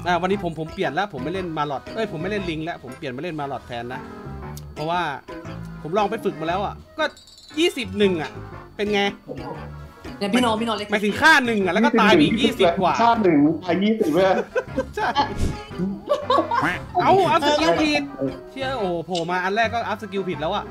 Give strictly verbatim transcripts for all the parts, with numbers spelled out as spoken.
อ่าวันนี้ผมผมเปลี่ยนแล้วผมไม่เล่นมาลอดเอ้ยผมไม่เล่นลิงแล้วผมเปลี่ยนมาเล่นมาลอดแทนนะเพราะว่าผมลองไปฝึกมาแล้วอ่ะก็ยี่สิบหนึ่งอ่ะเป็นไงเนี่ยพี่โนพี่โนเล็กหมายถึงค่าหนึ่งอ่ะแล้วก็ตายอีกยี่สิบกว่าค่าหนึ่งตายยี่สิบเลยใช่เอาอัพสกิลผิดเชื่อโอ้โผล่มาอันแรกก็อัพสกิลผิดแล้วอ่ะ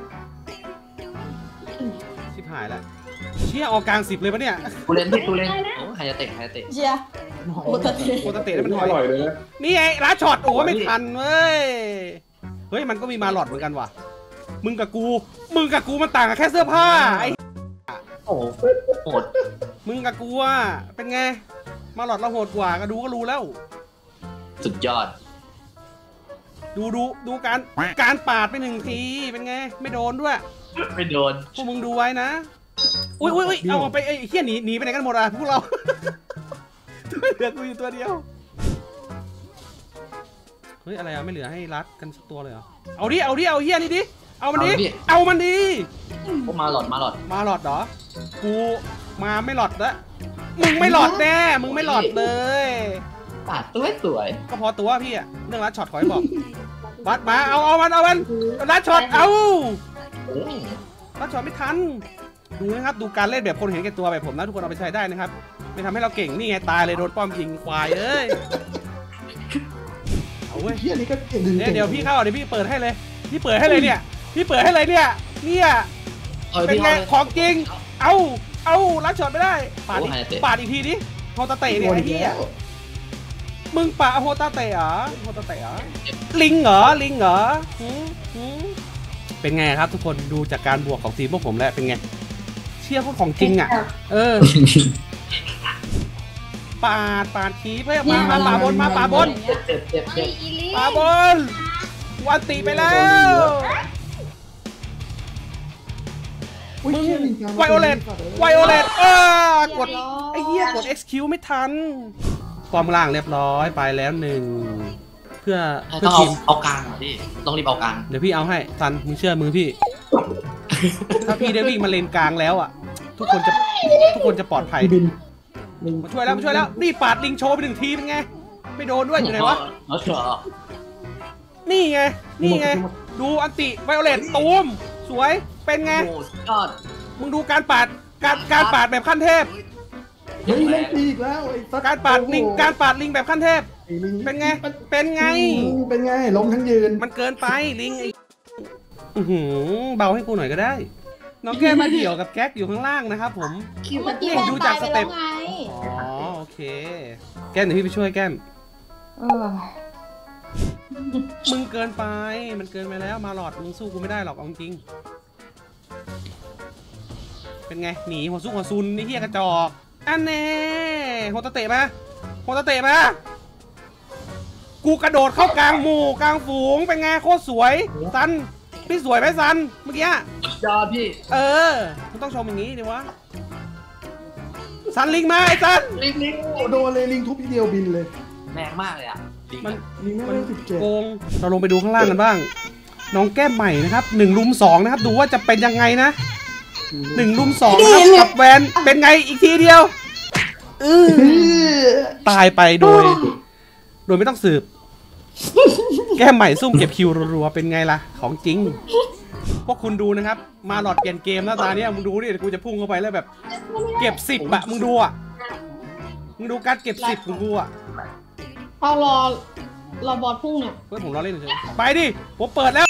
ชิบหายแล้วเชี่ยออกกลางสิบเลยปะเนี่ยตูเล่นพี่ตูเล่นไฮยาเตะไฮยาเตะเชียโมตเตะโมตเตะได้มันถอยอร่อยเลยนะนี่ไงร้านช็อตโอ้ไม่ทันเว้ยเฮ้ยมันก็มีมาหลอดเหมือนกันว่ะมึงกับกูมึงกับกูมันต่างกันแค่เสื้อผ้าไอ้โอ้โหดมึงกับกูอ่ะเป็นไงมาหลอดเราโหดกว่าก็ดูก็รู้แล้วสุดยอดดูดูดูการการปาดไปหนึ่งทีเป็นไงไม่โดนด้วยไม่โดนพวกมึงดูไว้นะอุ้ยอุ้ยอุ้ยเอาไปไอ้เหี้ยหนีหนีไปไหนกันหมดอ่ะพวกเราเหลือกูอยู่ตัวเดียวเฮ้ยอะไรอ่ะไม่เหลือให้รัดกันสักตัวเลยเหรอเอาดิเอาดิเอาเหี้ยนี่ดิเอามันดิเอามันดิพวกมาหลอดมาหลอดมาหลอดเหรอกูมาไม่หลอดละมึงไม่หลอดแน่มึงไม่หลอดเลยปาดตัวสวยก็พอตัวพี่อะเรื่องรัดช็อตขอให้บอกวัดมาเอาเอามันเอามันรัดช็อตเอารัดช็อตไม่ทันดูนะครับดูการเล่นแบบคนเห็นแก่ตัวแบบผมนะทุกคนเอาไปใช้ได้นะครับไม่ทำให้เราเก่งนี่ไงตายเลยโดนป้อมยิงควายเอ้ยเอาเว้ยเดี๋ยวพี่เข้าเดี๋ยวพี่เปิดให้เลยพี่เปิดให้เลยเนี่ยพี่เปิดให้เลยเนี่ยเนี่ยเป็นไงของจริงเอาเอารัดช็อตไม่ได้ปาดปาดอีกทีดิโฮตาเตะเนี่ยไอ้เหี้ยมึงปะโฮตาเตะเหรอโฮตาเตะเหรอลิงเหรอลิงเหรอเป็นไงครับทุกคนดูจากการบวกของทีมพวกผมแล้วเป็นไงเชี่ยพวกของจริงอ่ะเออปาดปาดขีเพื่อมามาป่าบนมาป่าบนป่าบนวันตีไปแล้วมึงไวโอเลตไวโอเลตเออกดไอ้เหี้ยกด เอ็กซ์ คิว ไม่ทันฟอร์มล่างเรียบร้อยไปแล้วหนึ่งเพื่อเพื่อทีมเอากลางเหรอพี่ต้องรีบเอากลางเดี๋ยวพี่เอาให้ซันมึงเชื่อมือพี่ถ้าพี่ได้วิ่งมาเลนกลางแล้วอ่ะทุกคนจะทุกคนจะปลอดภัยมาช่วยแล้วมาช่วยแล้วนี่ปาดลิงโชว์ไปหนึ่งทีเป็นไงไม่โดนด้วยอยู่ไหนวะนี่ไงนี่ไงดูอันติไวโอเลตตูมสวยเป็นไงมึงดูการปาดการการปาดแบบขั้นเทพเฮ้ยเล่นอีกแล้วการปาดลิงการปาดลิงแบบขั้นเทพเป็นไงเป็นไงเป็นไงล้มทั้งยืนมันเกินไปลิงไอ้เบาให้กูหน่อยก็ได้น้องแก้มมาเดี่ยวกับแก๊กอยู่ข้างล่างนะครับผมนี่ดูจากสเต็ปอ๋อโอเคแก้มเดี๋ยวพี่ไปช่วยแก้มมึงเกินไปมันเกินไปแล้วมาหลอดมึงสู้กูไม่ได้หรอกเอาจริงเป็นไงหนีหัวซุกหัวซุนนี่เฮียกระจอกอันแน่โฮตาเตะมาโฮตาเตะมากูกระโดดเข้ากลางหมู่กลางฝูงเป็นไงโคตรสวยซันพี่สวยไหมซันเมื่อกี้ยอดพี่เออมึงต้องชมอย่างนี้ดิวะซันลิงมาไอ้ซันลิงลิงโดนเลยลิงทุบทีเดียวบินเลยแรงมากเลยอ่ะมันมันโกงเราลงไปดูข้างล่างกันบ้างน้องแก้มใหม่นะครับหนึ่งลุมสองนะครับดูว่าจะเป็นยังไงนะหนึ่งลุมสองนะครับกับแวนเป็นไงอีกทีเดียวตายไปโดยโดยไม่ต้องสืบแก้มใหม่ซุ่มเก็บคิวรัวๆเป็นไงล่ะของจริงพวกคุณดูนะครับมาหลอดเปลี่ยนเกมหน้าตาเนี่ยมึงดูดิกูจะพุ่งเข้าไปแล้วแบบเก็บสิบอะมึงดูอะมึงดูการเก็บสิบของกูอะเอารอรอบอลพุ่งเนี่ยเพื่อนผมรอเล่นเฉยไปดิผมเปิดแล้ว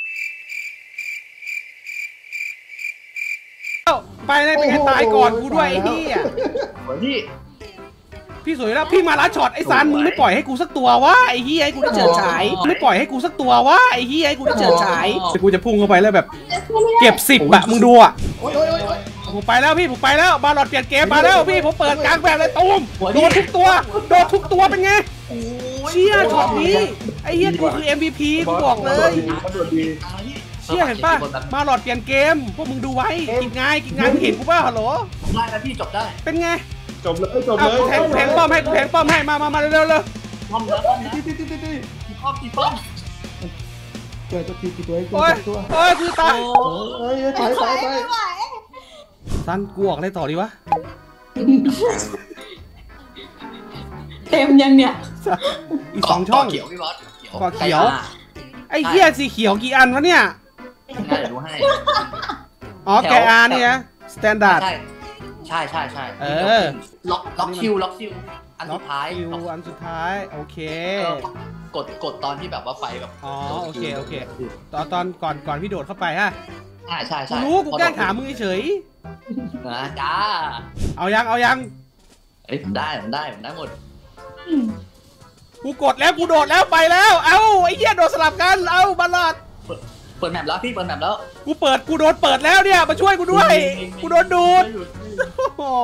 ไปเลยเป็นไงตายก่อนกูด้วยไอ้พี่อ่ะพี่พี่สวยแล้วพี่มาลัดช็อตไอ้ซันมึงไม่ปล่อยให้กูสักตัววะไอ้เฮียให้กูได้เฉิดฉายไม่ปล่อยให้กูสักตัววะไอ้เฮียให้กูได้เฉิดฉายกูจะพุ่งเข้าไปแล้วแบบเก็บสิบอะมึงดูอะผมไปแล้วพี่ผมไปแล้วมาหลอดเปลี่ยนเกมมาแล้วพี่ผมเปิดกลางแบบเลยตูมโดนทุกตัวโดนทุกตัวเป็นไงเชี่ยช็อตนี้ไอ้เฮียกูคือ เอ็ม วี พี กูบอกเลยเชี่ยเห็นป่ะมาหลอดเปลี่ยนเกมพวกมึงดูไว้กินง่ายกินง่ายเห็นกูป่ะฮัลโหลได้แล้วพี่จบได้เป็นไงจบเลยจบเลยแทงแทงป้อมให้แทงป้อมให้มามามาเร็วเร็วเร็วป้อมแล้วป้อมนะตีตีตีตีป้อมตีป้อมเกิดจะตีกี่ตัวโอ้ยโอ้ยคือตายเฮ้ยตายตายตายซันกูออกอะไรต่อดีวะเต็มยังเนี่ยอีกสองช่องเขียวพี่บอสเกาะเขียว ไอ้เหี้ยสีเขียวกี่อันวะเนี่ยน่าจะดูให้อ๋อแกอาร์นี่นะสแตนดาร์ดใช่ใช่ใช่ใช่เออล็อกล็อกคิวล็อกคิวอันสุดท้ายคิวอันสุดท้ายโอเคกดกดตอนที่แบบว่าไฟแบบอ๋อโอเคโอเคตอนตอนก่อนก่อนพี่โดดเข้าไปฮะใช่ใช่กูใช่รู้กูแกล้งถามมึงเฉยนะจ้าเอายังเอายังเอ้ยผมได้ผมได้ผมได้หมดอืมกูกดแล้วกูโดดแล้วไปแล้วเอ้าไอ้เหี้ยโดดสลับกันเอ้าบัลลอดเปิดแมปแล้วพี่เปิดแมปแล้วกูเปิดกูโดนเปิดแล้วเนี่ยมาช่วยกูด้วยกูโดนดูดโอ้โห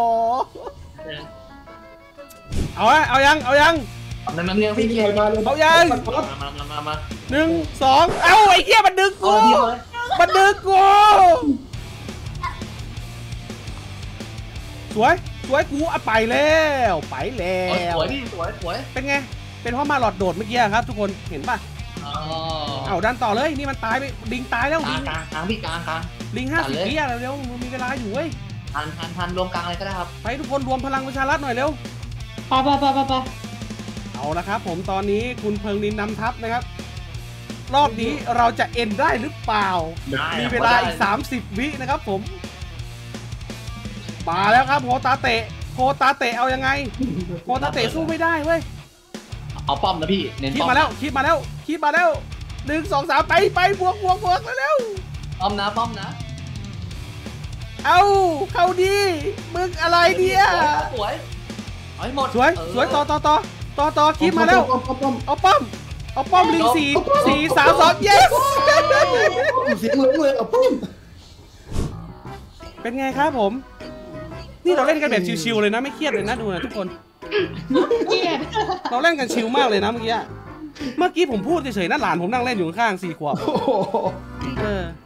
เอาอะเอายังเอายังนั่นนั่นเรื่องพี่พี่เกีใคยรร์มาเลยเอายังมามามามาหนึ่งสองเอ้าไอ้เหี้ยมันดึงเอกูอพี่เลยมันดึงกูสวยสวยกูอะไปแล้วไปแล้สววยพี่สวยสวยเป็นไงเป็นเพราะมาหลอดโดดเมื่อกี้ครับทุกคนเห็นป่ะอ๋อเอาดันต่อเลยนี่มันตายไปลิงตายแล้วกลิลางงกลางกลางพี่กลางกลางลิงห้าสิบตัดเลยวิอะเร็วๆมึงมีเวลาอยู่เว้ยทันทันทันรวมกลางอะไรก็ได้ครับไปทุกคนรวมพลังประชารัฐหน่อยเร็วไปไปไปไปไปเอาละครับผมตอนนี้คุณเพิงนินนำทัพนะครับ รอบนี้เราจะเอ็นได้หรือเปล่า มีเวลาอีกสามสิบวินะครับผมมาแล้วครับโฮตาเตะโฮตาเตะเอายังไงโฮตาเตะสู้ไม่ได้เว้ยเอาป้อมนะพี่เน้นคิดป้อมมาแล้วคิดมาแล้วคิดมาแล้วหนึ่งสองสามไปไปบวกบวกบวกเร็วป้อมนะป้อมนะๆเอาเข้าดีมึงอะไรเนี่ยสวยเอาให้หมดสวยสวยต่อต่อต่อต่อต่อคิดมาแล้วป้อมป้อมป้อมเอาป้อมเอาป้อมลิงสี่สี่สามสอง yes เสียงเหลืองเลยอ่ะป้อมเป็นไงครับผม นี่เราเล่นกันแบบชิวๆเลยนะไม่เครียดเลยนะดูนะทุกคนเกลียดเราเล่นกันชิลมากเลยนะเมื่อกี้ เมื่อกี้ผมพูดเฉยๆนะหลานผมนั่งเล่นอยู่ข้างๆสี่ขวบโอ้โหเออ